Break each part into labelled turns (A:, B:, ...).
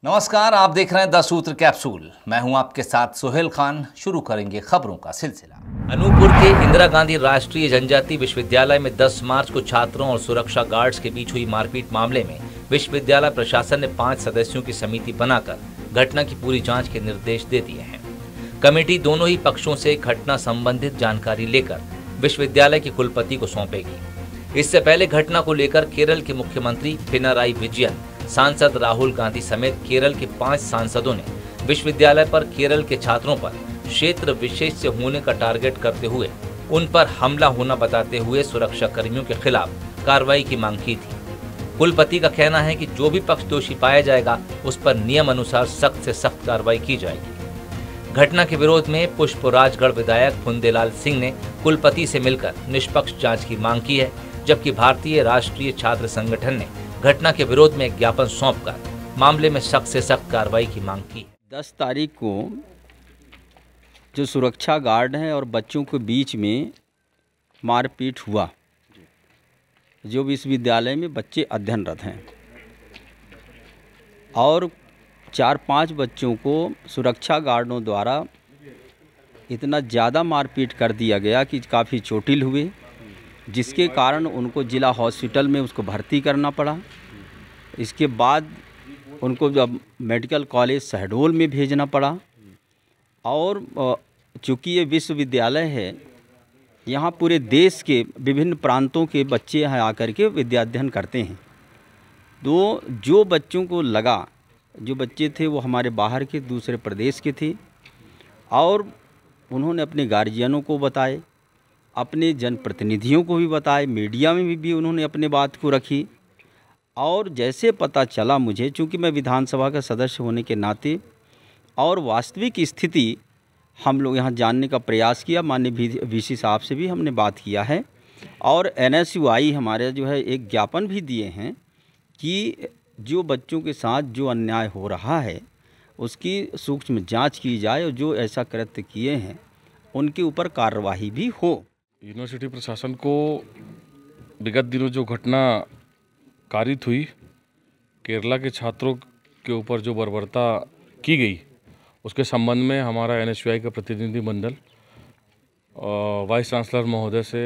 A: नमस्कार, आप देख रहे हैं 10 सूत्र कैप्सूल। मैं हूं आपके साथ सुहेल खान। शुरू करेंगे खबरों का सिलसिला। अनूपपुर के इंदिरा गांधी राष्ट्रीय जनजातीय विश्वविद्यालय में 10 मार्च को छात्रों और सुरक्षा गार्ड्स के बीच हुई मारपीट मामले में विश्वविद्यालय प्रशासन ने 5 सदस्यों की समिति बनाकर घटना की पूरी जाँच के निर्देश दे दिए हैं। कमेटी दोनों ही पक्षों से घटना संबंधित जानकारी लेकर विश्वविद्यालय के कुलपति को सौंपेगी। इससे पहले घटना को लेकर केरल के मुख्यमंत्री पिनाराई विजयन, सांसद राहुल गांधी समेत केरल के 5 सांसदों ने विश्वविद्यालय पर केरल के छात्रों पर क्षेत्र विशेष से होने का टारगेट करते हुए उन पर हमला होना बताते हुए सुरक्षा कर्मियों के खिलाफ कार्रवाई की मांग की थी। कुलपति का कहना है कि जो भी पक्ष दोषी पाया जाएगा उस पर नियम अनुसार सख्त से सख्त कार्रवाई की जाएगी। घटना के विरोध में पुष्पराजगढ़ विधायक फुंदेलाल सिंह ने कुलपति से मिलकर निष्पक्ष जाँच की मांग की है, जबकि भारतीय राष्ट्रीय छात्र संगठन ने घटना के विरोध में एक ज्ञापन सौंपकर मामले में सख्त से सख्त कार्रवाई की मांग की है।
B: 10 तारीख को जो सुरक्षा गार्ड हैं और बच्चों के बीच में मारपीट हुआ, जो विश्वविद्यालय में बच्चे अध्ययनरत हैं, और 4-5 बच्चों को सुरक्षा गार्डों द्वारा इतना ज़्यादा मारपीट कर दिया गया कि काफ़ी चोटिल हुए, जिसके कारण उनको जिला हॉस्पिटल में उसको भर्ती करना पड़ा। इसके बाद उनको जब मेडिकल कॉलेज शहडोल में भेजना पड़ा। और चूँकि ये विश्वविद्यालय है, यहाँ पूरे देश के विभिन्न प्रांतों के बच्चे यहाँ आकर के विद्याध्ययन करते हैं। तो जो बच्चों को लगा, जो बच्चे थे वो हमारे बाहर के दूसरे प्रदेश के थे, और उन्होंने अपने गार्जियनों को बताए, अपने जनप्रतिनिधियों को भी बताए, मीडिया में भी उन्होंने अपने बात को रखी। और जैसे पता चला मुझे, चूँकि मैं विधानसभा का सदस्य होने के नाते और वास्तविक स्थिति हम लोग यहाँ जानने का प्रयास किया, माननीय वीसी साहब से भी हमने बात किया है, और NSUI हमारे जो है एक ज्ञापन भी दिए हैं कि जो बच्चों के साथ जो अन्याय हो रहा है उसकी सूक्ष्म जांच की जाए और जो ऐसा कृत्य किए हैं उनके ऊपर कार्रवाई भी हो।
C: यूनिवर्सिटी प्रशासन को विगत दिनों जो घटना कारित हुई, केरला के छात्रों के ऊपर जो बर्बरता की गई, उसके संबंध में हमारा NSUI का प्रतिनिधि मंडल वाइस चांसलर महोदय से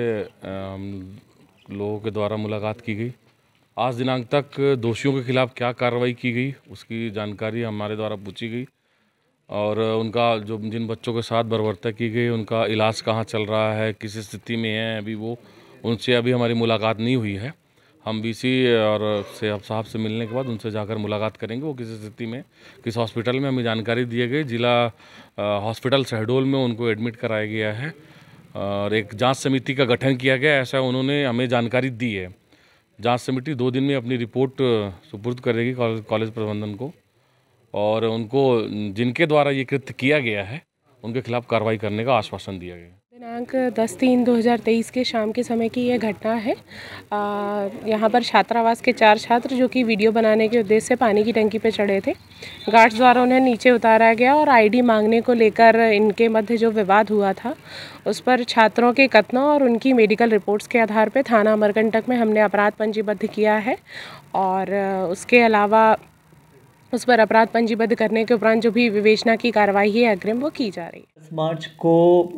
C: लोगों के द्वारा मुलाकात की गई। आज दिनांक तक दोषियों के खिलाफ क्या कार्रवाई की गई उसकी जानकारी हमारे द्वारा पूछी गई, और उनका जो जिन बच्चों के साथ बर्बरता की गई उनका इलाज कहाँ चल रहा है, किस स्थिति में है, अभी वो उनसे अभी हमारी मुलाकात नहीं हुई है। हम VC और साहब से मिलने के बाद उनसे जाकर मुलाकात करेंगे, वो किस स्थिति में, किस हॉस्पिटल में हमें जानकारी दी गई। जिला हॉस्पिटल शहडोल में उनको एडमिट कराया गया है और एक जांच समिति का गठन किया गया, ऐसा उन्होंने हमें जानकारी दी है। जांच समिति 2 दिन में अपनी रिपोर्ट सुपुर्द करेगी कॉलेज प्रबंधन को, और उनको जिनके द्वारा ये कृत्य किया गया है उनके खिलाफ कार्रवाई करने का आश्वासन दिया गया।
D: दिनांक 10/3/2023 के शाम के समय की यह घटना है। यहाँ पर छात्रावास के 4 छात्र जो कि वीडियो बनाने के उद्देश्य से पानी की टंकी पर चढ़े थे, गार्ड्स द्वारा उन्हें नीचे उतारा गया और ID मांगने को लेकर इनके मध्य जो विवाद हुआ था उस पर छात्रों के कथनों और उनकी मेडिकल रिपोर्ट्स के आधार पर थाना अमरकंटक में हमने अपराध पंजीबद्ध किया है, और उसके अलावा उस पर अपराध पंजीबद्ध करने के उपरांत जो भी विवेचना की कार्रवाई है अग्रिम वो की जा रही है।
E: 10 मार्च को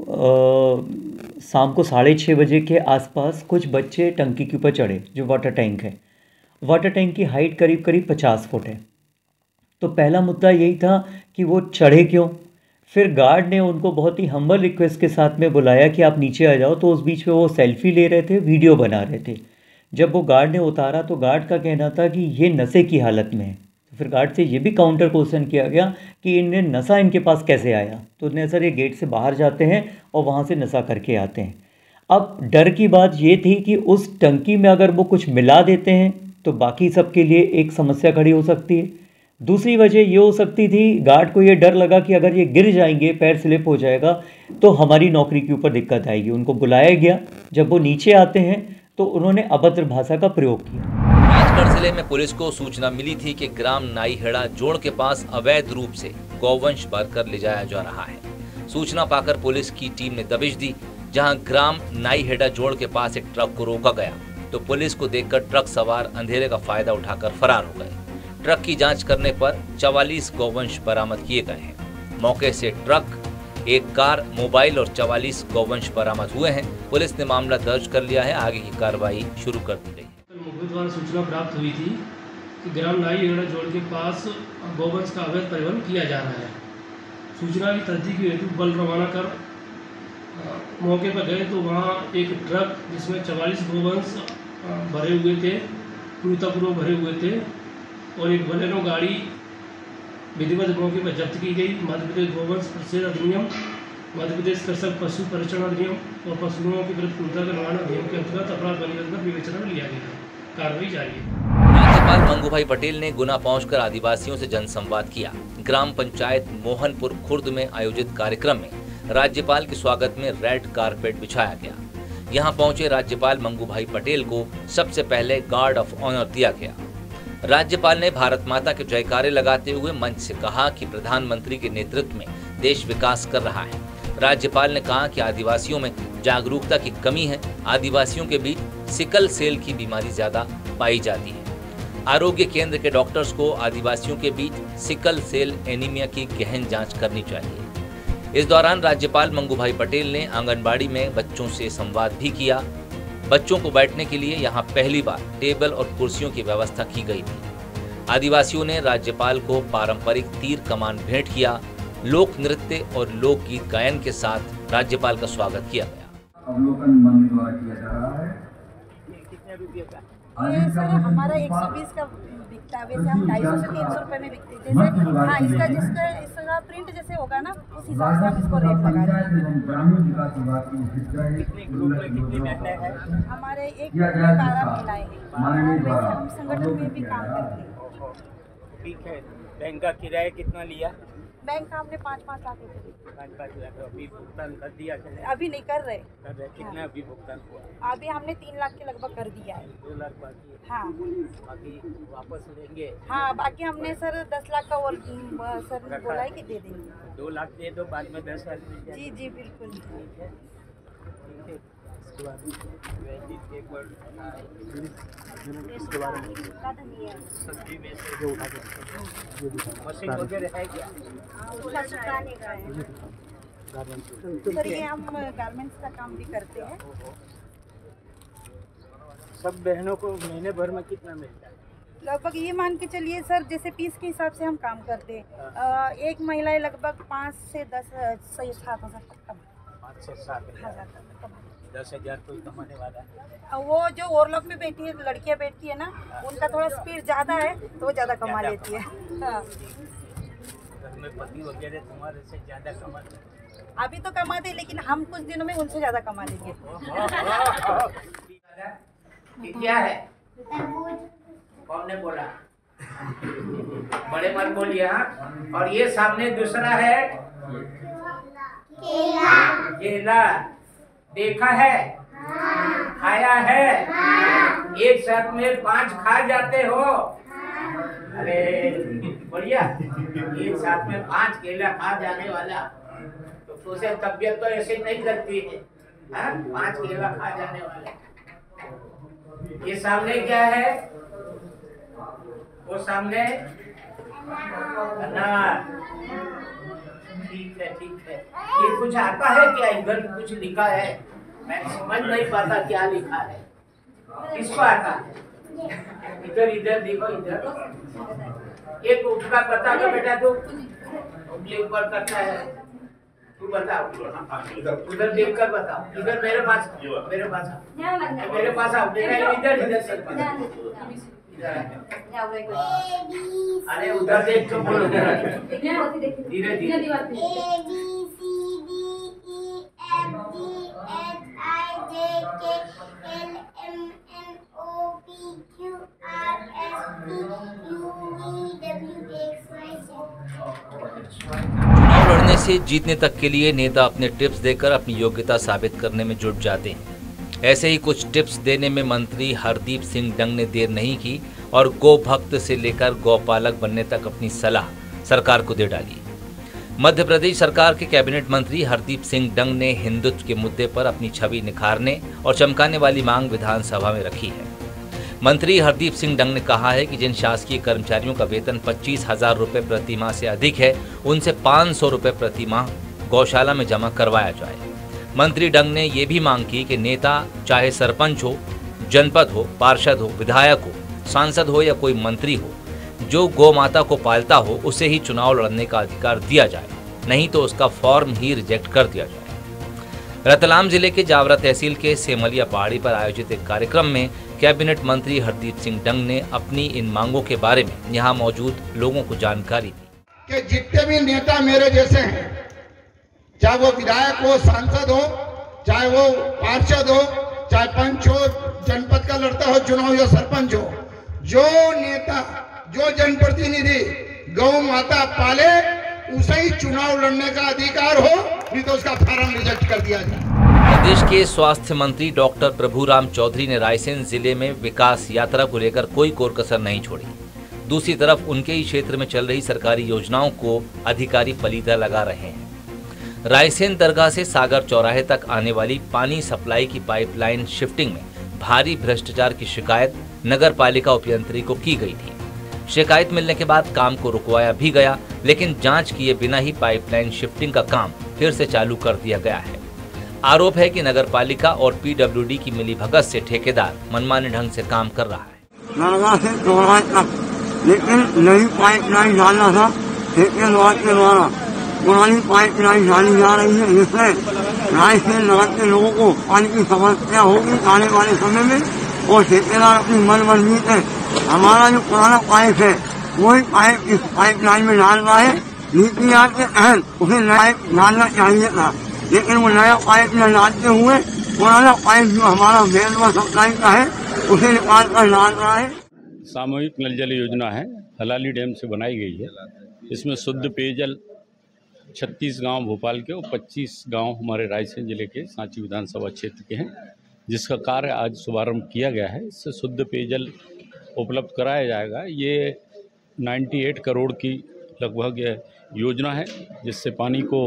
E: शाम को 6:30 बजे के आसपास कुछ बच्चे टंकी के ऊपर चढ़े, जो वाटर टैंक है। वाटर टैंक की हाइट करीब 50 फुट है। तो पहला मुद्दा यही था कि वो चढ़े क्यों। फिर गार्ड ने उनको बहुत ही हम्बल रिक्वेस्ट के साथ में बुलाया कि आप नीचे आ जाओ, तो उस बीच में वो सेल्फी ले रहे थे, वीडियो बना रहे थे। जब वो गार्ड ने उतारा तो गार्ड का कहना था कि ये नशे की हालत में है। फिर गार्ड से ये भी काउंटर क्वेश्चन किया गया कि इन्हें नशा इनके पास कैसे आया, तो उन्हें सर ये गेट से बाहर जाते हैं और वहाँ से नशा करके आते हैं। अब डर की बात ये थी कि उस टंकी में अगर वो कुछ मिला देते हैं तो बाकी सबके लिए एक समस्या खड़ी हो सकती है। दूसरी वजह ये हो सकती थी, गार्ड को ये डर लगा कि अगर ये गिर जाएंगे, पैर स्लिप हो जाएगा तो हमारी नौकरी के ऊपर दिक्कत आएगी। उनको बुलाया गया, जब वो नीचे आते हैं तो उन्होंने अभद्र भाषा का प्रयोग किया।
A: राजगढ़ जिले में पुलिस को सूचना मिली थी कि ग्राम नाईहेड़ा जोड़ के पास अवैध रूप से गौवंश भरकर ले जाया जा रहा है। सूचना पाकर पुलिस की टीम ने दबिश दी, जहां ग्राम नाईहेड़ा जोड़ के पास एक ट्रक को रोका गया तो पुलिस को देखकर ट्रक सवार अंधेरे का फायदा उठाकर फरार हो गए। ट्रक की जांच करने पर 44 गौवंश बरामद किए गए हैं। मौके से ट्रक, एक कार, मोबाइल और 44 गौवंश बरामद हुए हैं। पुलिस ने मामला दर्ज कर लिया है। आगे की कार्रवाई शुरू कर दी गई है।
F: मुखबिर द्वारा सूचना प्राप्त हुई थी कि ग्राम नाई हेड़ा जोड़ के पास गौवंश का अवैध परिवहन किया जा रहा है। सूचना की तस्दीक हेतु बल रवाना कर मौके पर गए तो वहाँ एक ट्रक जिसमें 44 गौवंश भरे हुए थे, पूर्णतः भरे हुए थे, और एक बलेनो गाड़ी विधिवत मौके पर जब्त की गई। मध्य प्रदेश गौवंश प्रतिषेध अधिनियम, मध्य प्रदेश कृषक पशु संरक्षण अधिनियम और पशुओं के विरुद्ध क्रूरता के निवारण अधिनियम के अंतर्गत अपराध पंजीबद्ध कर विवेचना में लिया गया है। कार्रवाई जारी है।
A: राज्यपाल मंगूभाई पटेल ने गुना पहुंचकर आदिवासियों से जनसंवाद किया। ग्राम पंचायत मोहनपुर खुर्द में आयोजित कार्यक्रम में राज्यपाल के स्वागत में रेड कारपेट बिछाया गया। यहां पहुंचे राज्यपाल मंगूभाई पटेल को सबसे पहले गार्ड ऑफ ऑनर दिया गया। राज्यपाल ने भारत माता के जयकारे लगाते हुए मंच से कहा कि प्रधानमंत्री के नेतृत्व में देश विकास कर रहा है। राज्यपाल ने कहा कि आदिवासियों में जागरूकता की कमी है। आदिवासियों के बीच सिकल सेल की बीमारी ज्यादा पाई जाती है। आरोग्य केंद्र के डॉक्टर्स को आदिवासियों के बीच सिकल सेल एनीमिया की गहन जांच करनी चाहिए। इस दौरान राज्यपाल मंगूभाई पटेल ने आंगनबाड़ी में बच्चों से संवाद भी किया। बच्चों को बैठने के लिए यहाँ पहली बार टेबल और कुर्सियों की व्यवस्था की गई थी। आदिवासियों ने राज्यपाल को पारंपरिक तीर कमान भेंट किया। लोक नृत्य और लोकगीत गायन के साथ राज्यपाल का स्वागत किया गया।
G: अवलोकन मन द्वारा किया जा रहा है।
H: ये सर हमारा 120 का बिकता है, वैसे हम 250 से 300 रुपए में बिकते हैं। जैसे हाँ, इसका प्रिंट जैसे होगा ना, उस हिसाब से हम इसको रेट लगा रहे हैं। हमारे एक 12 महिलाएं हैं, हम संगठन में भी काम करते हैं।
I: ठीक है। बैंक का किराया कितना लिया?
H: बैंक का हमने 5-5 लाख रुपए दिए।
I: 5-5 लाख अभी भुगतान कर दिया?
H: अभी नहीं कर रहे।
I: कितना अभी भुगतान हुआ?
H: अभी हमने 3 लाख के लगभग कर दिया है।
I: 2 लाख बाकी है।
H: हाँ,
I: बाकी वापस लेंगे?
H: हाँ, बाकी हमने सर 10 लाख का और सर ने बोला है कि दे देंगे।
I: 2 लाख दे दो, बाद में 10 लाख मिल जाए।
H: जी जी बिल्कुल।
I: ठीक है। इसके बाद एक बार इसके बारे में सब्जी में से जो उठा के मशीन वगैरह है क्या?
H: सर ये हम गारमेंट्स का काम भी करते हैं।
I: सब बहनों को महीने भर में कितना मिलता है?
H: लगभग ये मान के चलिए सर, जैसे पीस के हिसाब से हम काम करते हैं। एक महिला लगभग 5 से 10 से 7 हज़ार तक कमाती।
I: 5 से 7
H: हज़ार तक कमाती।
I: 10,000 कोई कमाने वाला है?
H: वो जो ओवरलॉक में बैठी है, लड़कियां बैठती है ना, उनका थोड़ा स्पीड ज़्यादा है तो वो ज़्यादा कमा लेती है। हाँ।
I: घर में पति वगैरह तुम्हारे से ज़्यादा कमाते हैं?
H: अभी तो कमाते, लेकिन हम कुछ दिनों में उनसे ज़्यादा कमा लेंगे।
I: क्या है? कौन ने बोला? बड़े मत बोलिए। और ये सामने दूसरा है केला। केला देखा है? खाया है? एक साथ में 5 खा जाते हो? अरे बढ़िया। एक साथ में 5 केला खा जाने वाला तो उसे तबीयत तो ऐसे नहीं लगती है। 5 केला खा जाने वाला। ये सामने क्या है? वो सामने अनार। ठीक है, ठीक है। ये कुछ आता है क्या? इधर कुछ लिखा है, मैं समझ नहीं पाता क्या लिखा है। किसको आता है? इधर इधर देखो, इधर एक उठका पता का बेटा तू उंगली ऊपर करता है। तू बताओ, उधर देख कर बताओ। इधर मेरे पास, मेरे पास आओ। इधर इधर से अरे उधर देख तो बोलो। धीरे धीरे।
A: चुनाव लड़ने से जीतने तक के लिए नेता अपने टिप्स देकर अपनी योग्यता साबित करने में जुट जाते हैं। ऐसे ही कुछ टिप्स देने में मंत्री हरदीप सिंह डंग ने देर नहीं की और गौ भक्त से लेकर गौपालक बनने तक अपनी सलाह सरकार को दे डाली। मध्य प्रदेश सरकार के कैबिनेट मंत्री हरदीप सिंह डंग ने हिंदुत्व के मुद्दे पर अपनी छवि निखारने और चमकाने वाली मांग विधानसभा में रखी है। मंत्री हरदीप सिंह डंग ने कहा है कि जिन शासकीय कर्मचारियों का वेतन 25,000 रुपए प्रति माह से अधिक है, उनसे 500 रुपए प्रति माह गौशाला में जमा करवाया जाए। मंत्री डंग ने ये भी मांग की कि नेता चाहे सरपंच हो, जनपद हो, पार्षद हो, विधायक हो, सांसद हो या कोई मंत्री हो, जो गौ माता को पालता हो उसे ही चुनाव लड़ने का अधिकार दिया जाए, नहीं तो उसका फॉर्म ही रिजेक्ट कर दिया जाए। रतलाम जिले के जावरा तहसील के सेमलिया पहाड़ी पर आयोजित एक कार्यक्रम में कैबिनेट मंत्री हरदीप सिंह डंग ने अपनी इन मांगों के बारे में यहाँ मौजूद लोगों को जानकारी दी
J: कि जितने भी नेता मेरे जैसे हैं, चाहे वो विधायक हो, सांसद हो, चाहे वो पार्षद हो, चाहे पंच हो, जनपद का लड़ता हो चुनाव या सरपंच हो, जो नेता, जो जनप्रतिनिधि गौ माता पाले उसे ही चुनाव लड़ने का अधिकार हो, नहीं तो उसका फॉर्म रिजेक्ट कर दिया जाए।
A: प्रदेश के स्वास्थ्य मंत्री डॉक्टर प्रभुराम चौधरी ने रायसेन जिले में विकास यात्रा को लेकर कोई कोर कसर नहीं छोड़ी। दूसरी तरफ उनके ही क्षेत्र में चल रही सरकारी योजनाओं को अधिकारी पलीता लगा रहे हैं। रायसेन दरगाह से सागर चौराहे तक आने वाली पानी सप्लाई की पाइपलाइन शिफ्टिंग में भारी भ्रष्टाचार की शिकायत नगर पालिका उपयंत्री को की गई थी। शिकायत मिलने के बाद काम को रुकवाया भी गया, लेकिन जांच किए बिना ही पाइपलाइन शिफ्टिंग का काम फिर से चालू कर दिया गया है। आरोप है कि नगर पालिका और पीडब्ल्यूडी की मिलीभगत से ठेकेदार मनमाने ढंग से काम कर रहा है।
K: दरगाह से चौराहे तक लेकिन नई पाइपलाइन डालना था ठेकेदार के द्वारा, पुरानी पाइपलाइन डाली जा रही है, जिससे रायसेन नगर के लोगों को पानी की समस्या होगी आने वाले समय में। और ठेकेदार अपनी मनमर्जी से हमारा जो पुराना पाइप है वही पाइप इस पाइपलाइन में डाल रहा है। नीति आयोग के तहत उसे नया पाइप डालना चाहिए था, लेकिन वो नया पाइप न डालते हुए पुराना पाइप जो हमारा मेन सप्लाई का है उसे निकाल कर डाल रहा है।
L: सामूहिक नल जल योजना है, हलाली डैम से बनाई गई है। इसमें शुद्ध पेयजल 36 गांव भोपाल के और 25 गांव हमारे रायसेन जिले के सांची विधानसभा क्षेत्र के हैं, जिसका कार्य आज शुभारंभ किया गया है। इससे शुद्ध पेयजल उपलब्ध कराया जाएगा। ये 98 करोड़ की लगभग योजना है, जिससे पानी को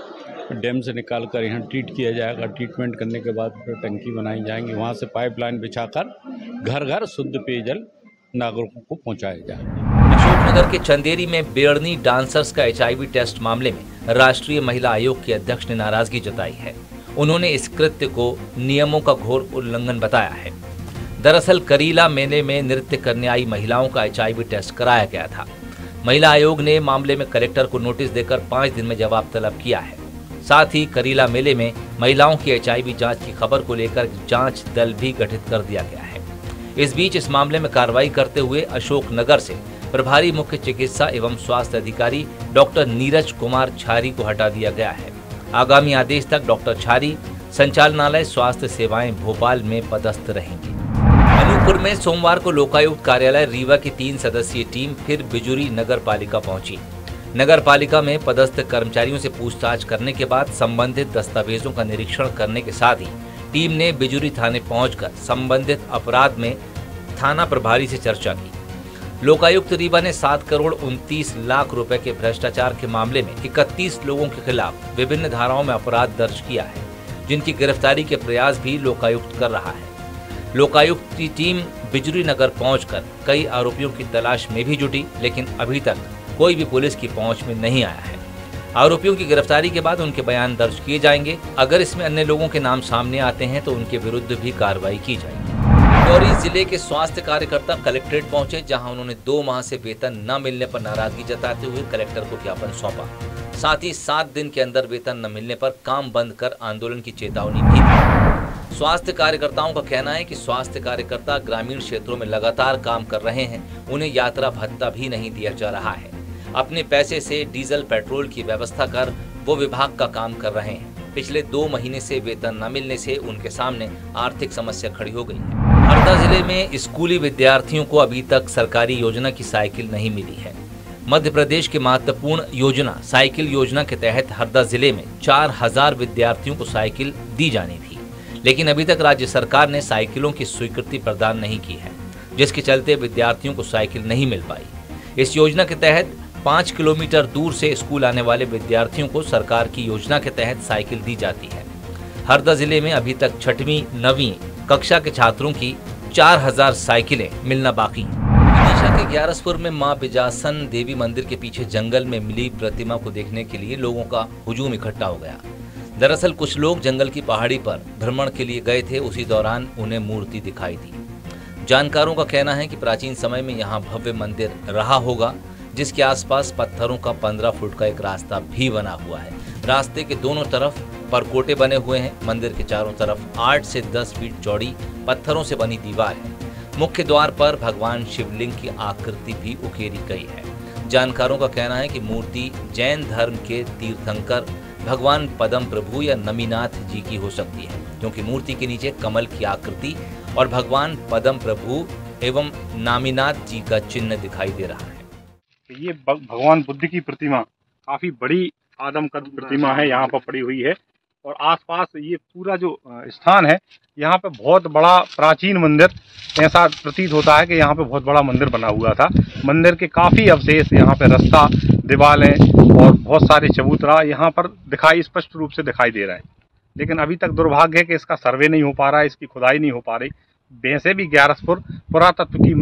L: डैम से निकालकर यहाँ ट्रीट किया जाएगा। ट्रीटमेंट करने के बाद फिर टंकी बनाई जाएंगी, वहाँ से पाइपलाइन बिछाकर घर घर शुद्ध पेयजल नागरिकों को पहुँचाया जाएगा।
A: अशोकनगर के चंदेरी में बेड़नी डांसर्स का HIV टेस्ट मामले में राष्ट्रीय महिला आयोग के अध्यक्ष ने नाराजगी जताई है। उन्होंने इस कृत्य को नियमों का घोर उल्लंघन बताया है। दरअसल करीला मेले में नृत्य करने आई महिलाओं का HIV टेस्ट कराया गया था। महिला आयोग ने मामले में कलेक्टर को नोटिस देकर 5 दिन में जवाब तलब किया है। साथ ही करीला मेले में महिलाओं की HIV जांच की खबर को लेकर जांच दल भी गठित कर दिया गया है। इस बीच इस मामले में कार्रवाई करते हुए अशोकनगर से प्रभारी मुख्य चिकित्सा एवं स्वास्थ्य अधिकारी डॉक्टर नीरज कुमार छारी को हटा दिया गया है। आगामी आदेश तक डॉक्टर छारी संचालनालय स्वास्थ्य सेवाएं भोपाल में पदस्थ रहेंगे। अनूपपुर में सोमवार को लोकायुक्त कार्यालय रीवा की 3 सदस्यीय टीम फिर बिजुरी नगर पालिका पहुंची। नगर पालिका में पदस्थ कर्मचारियों से पूछताछ करने के बाद संबंधित दस्तावेजों का निरीक्षण करने के साथ ही टीम ने बिजुरी थाने पहुंचकर संबंधित अपराध में थाना प्रभारी से चर्चा की। लोकायुक्त रीवा ने 7 करोड़ 29 लाख रुपए के भ्रष्टाचार के मामले में 31 लोगों के खिलाफ विभिन्न धाराओं में अपराध दर्ज किया है, जिनकी गिरफ्तारी के प्रयास भी लोकायुक्त कर रहा है। लोकायुक्त की टीम बिजुरी नगर पहुंचकर कई आरोपियों की तलाश में भी जुटी, लेकिन अभी तक कोई भी पुलिस की पहुंच में नहीं आया है। आरोपियों की गिरफ्तारी के बाद उनके बयान दर्ज किए जाएंगे। अगर इसमें अन्य लोगों के नाम सामने आते हैं तो उनके विरुद्ध भी कार्रवाई की जाएगी। डिंडौरी जिले के स्वास्थ्य कार्यकर्ता कलेक्ट्रेट पहुंचे, जहां उन्होंने 2 माह से वेतन न मिलने पर नाराजगी जताते हुए कलेक्टर को ज्ञापन सौंपा। साथ ही 7 दिन के अंदर वेतन न मिलने पर काम बंद कर आंदोलन की चेतावनी भी दी। स्वास्थ्य कार्यकर्ताओं का कहना है कि स्वास्थ्य कार्यकर्ता ग्रामीण क्षेत्रों में लगातार काम कर रहे हैं, उन्हें यात्रा भत्ता भी नहीं दिया जा रहा है। अपने पैसे से डीजल पेट्रोल की व्यवस्था कर वो विभाग का काम कर रहे हैं। पिछले 2 महीने से वेतन न मिलने से उनके सामने आर्थिक समस्या खड़ी हो गई है। हरदा जिले में स्कूली विद्यार्थियों को अभी तक सरकारी योजना की साइकिल नहीं मिली है। मध्य प्रदेश की महत्वपूर्ण योजना साइकिल योजना के तहत हरदा जिले में 4000 विद्यार्थियों को साइकिल दी जानी थी, लेकिन अभी तक राज्य सरकार ने साइकिलों की स्वीकृति प्रदान नहीं की है, जिसके चलते विद्यार्थियों को साइकिल नहीं मिल पाई। इस योजना के तहत 5 किलोमीटर दूर से स्कूल आने वाले विद्यार्थियों को सरकार की योजना के तहत साइकिल दी जाती है। हरदा जिले में अभी तक 6वीं 9वीं कक्षा के छात्रों की 4000 साइकिलें मिलना बाकी। विदिशा के ग्यारसपुर में मां बिजासन देवी मंदिर के पीछे जंगल में मिली प्रतिमा को देखने के लिए लोगों का हुजूम इकट्ठा हो गया। दरअसल कुछ लोग जंगल की पहाड़ी पर भ्रमण के लिए गए थे, उसी दौरान उन्हें मूर्ति दिखाई दी। जानकारों का कहना है कि प्राचीन समय में यहाँ भव्य मंदिर रहा होगा, जिसके आसपास पत्थरों का 15 फुट का एक रास्ता भी बना हुआ है। रास्ते के दोनों तरफ परकोटे बने हुए हैं। मंदिर के चारों तरफ 8 से 10 फीट चौड़ी पत्थरों से बनी दीवार है। मुख्य द्वार पर भगवान शिवलिंग की आकृति भी उकेरी गई है। जानकारों का कहना है कि मूर्ति जैन धर्म के तीर्थंकर भगवान पदम प्रभु या नमीनाथ जी की हो सकती है, क्योंकि मूर्ति के नीचे कमल की आकृति और भगवान पदम प्रभु एवं नामीनाथ जी का चिन्ह दिखाई दे रहा है।
M: ये भगवान बुद्ध की प्रतिमा काफी बड़ी आदम कद प्रतिमा है, यहाँ पर पड़ी हुई है और आसपास ये पूरा जो स्थान है यहाँ पे बहुत बड़ा प्राचीन मंदिर, ऐसा प्रतीत होता है कि यहाँ पे बहुत बड़ा मंदिर बना हुआ था। मंदिर के काफ़ी अवशेष, यहाँ पे रास्ता, दीवारें और बहुत सारे चबूतरा यहाँ पर स्पष्ट रूप से दिखाई दे रहा है। लेकिन अभी तक दुर्भाग्य है कि इसका सर्वे नहीं हो पा रहा है, इसकी खुदाई नहीं हो पा रही। वैसे भी ग्यारसपुर पुरातत्व की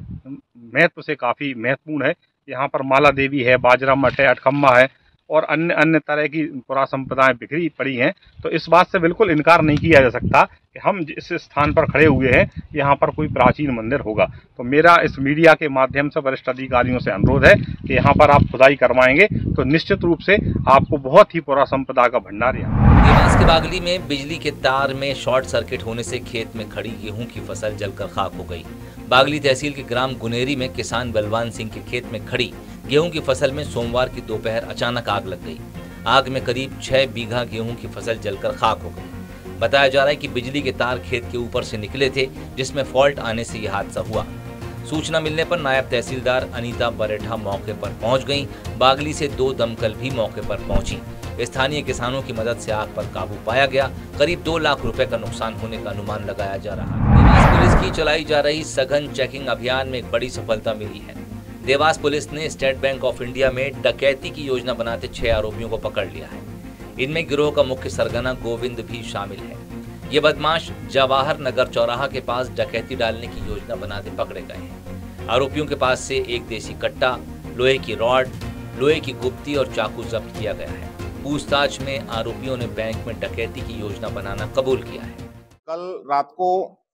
M: महत्व से काफ़ी महत्वपूर्ण है। यहाँ पर माला देवी है, बाजरा मठ है, अटकम्मा है और अन्य तरह की पुरा संपदाएं बिखरी पड़ी हैं। तो इस बात से बिल्कुल इनकार नहीं किया जा सकता कि हम जिस स्थान पर खड़े हुए हैं यहाँ पर कोई प्राचीन मंदिर होगा। तो मेरा इस मीडिया के माध्यम से वरिष्ठ अधिकारियों से अनुरोध है कि यहाँ पर आप खुदाई करवाएंगे तो निश्चित रूप से आपको बहुत ही पुरा संपदा का भंडार यहाँ।
A: देवास के बागली में बिजली के तार में शॉर्ट सर्किट होने से खेत में खड़ी गेहूं की फसल जलकर खाक हो गई। बागली तहसील के ग्राम गुनेरी में किसान बलवान सिंह के खेत में खड़ी गेहूं की फसल में सोमवार की दोपहर अचानक आग लग गई। आग में करीब 6 बीघा गेहूं की फसल जलकर खाक हो गई। बताया जा रहा है कि बिजली के तार खेत के ऊपर से निकले थे, जिसमें फॉल्ट आने से यह हादसा हुआ। सूचना मिलने पर नायब तहसीलदार अनीता बरेठा मौके पर पहुंच गईं। बागली से 2 दमकल भी मौके पर पहुंची। स्थानीय किसानों की मदद से आग पर काबू पाया गया। करीब 2 लाख रुपए का नुकसान होने का अनुमान लगाया जा रहा है। देवास पुलिस की चलाई जा रही सघन चेकिंग अभियान में एक बड़ी सफलता मिली है। देवास पुलिस ने स्टेट बैंक ऑफ इंडिया में डकैती की योजना बनाते 6 आरोपियों को पकड़ लिया है। इनमें गिरोह का मुख्य सरगना गोविंद भी शामिल है। ये बदमाश जवाहर नगर चौराहा के पास डकैती डालने की योजना बनाते पकड़े गए हैं। आरोपियों के पास से एक देसी कट्टा, लोहे की रॉड, लोहे की गुप्ती और चाकू जब्त किया गया है। पूछताछ में आरोपियों ने बैंक में डकैती की योजना बनाना कबूल किया है।
N: कल रात को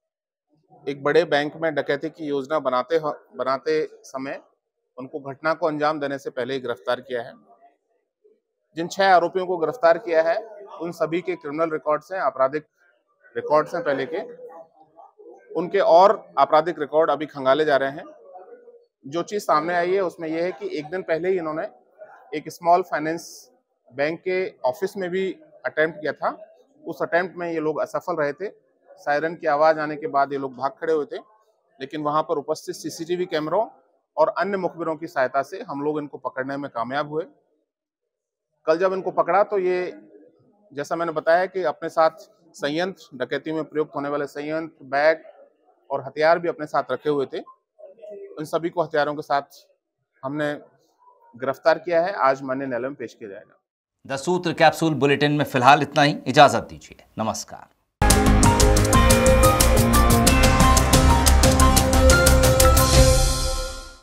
N: एक बड़े बैंक में डकैती की योजना बनाते समय उनको घटना को अंजाम देने से पहले ही गिरफ्तार किया है। जिन 6 आरोपियों को गिरफ्तार किया है उन सभी के क्रिमिनल रिकॉर्ड्स हैं, आपराधिक रिकॉर्ड्स हैं पहले के। उनके और आपराधिक रिकॉर्ड अभी खंगाले जा रहे हैं। जो चीज़ सामने आई है उसमें यह है कि एक दिन पहले ही इन्होंने एक स्मॉल फाइनेंस बैंक के ऑफिस में भी अटेम्प्ट किया था। उस अटेम्प्ट में ये लोग असफल रहे थे। सायरन की आवाज़ आने के बाद ये लोग भाग खड़े हुए थे, लेकिन वहाँ पर उपस्थित सीसीटीवी कैमरों और अन्य मुखबिरों की सहायता से हम लोग इनको पकड़ने में कामयाब हुए। कल जब इनको पकड़ा तो ये, जैसा मैंने बताया कि अपने साथ संयंत्र, डकैती में प्रयुक्त होने वाले संयंत्र, बैग और हथियार भी अपने साथ रखे हुए थे। इन सभी को हथियारों के साथ हमने गिरफ्तार किया है। आज माननीय न्यायालय में पेश किया जाएगा।
A: द सूत्र कैप्सूल बुलेटिन में फिलहाल इतना ही। इजाजत दीजिए। नमस्कार।